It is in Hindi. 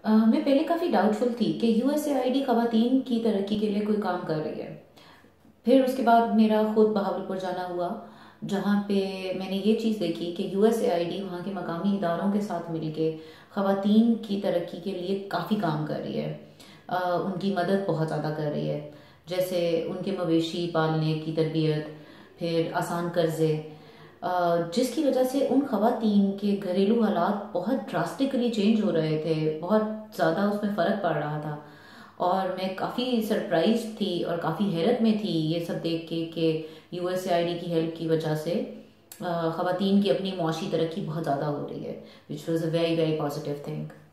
मैं पहले काफ़ी डाउटफुल थी कि यूएसएआईडी खवातीन की तरक्की के लिए कोई काम कर रही है। फिर उसके बाद मेरा खुद बहावलपुर जाना हुआ, जहाँ पे मैंने ये चीज़ देखी कि यूएसएआईडी वहाँ के मकामी इदारों के साथ मिलके खवातीन की तरक्की के लिए काफ़ी काम कर रही है। उनकी मदद बहुत ज़्यादा कर रही है, जैसे उनके मवेशी पालने की तरबियत, फिर आसान कर्जे, जिसकी वजह से उन खवातीन के घरेलू हालात बहुत ड्रास्टिकली चेंज हो रहे थे, बहुत ज़्यादा उसमें फ़र्क पड़ रहा था। और मैं काफ़ी सरप्राइज थी और काफ़ी हैरत में थी ये सब देख के कि यूएसएआईडी की हेल्प की वजह से खवातीन की अपनी मुआशी तरक्की बहुत ज़्यादा हो रही है, which was a very very positive thing.